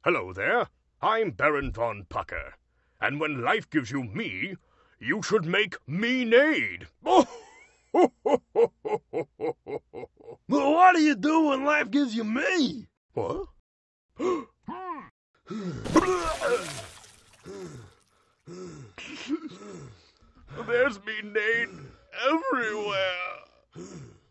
Hello there, I'm Baron Von Pucker, and when life gives you me, you should make me-nade. Well, what do you do when life gives you me? What? There's me-nade everywhere.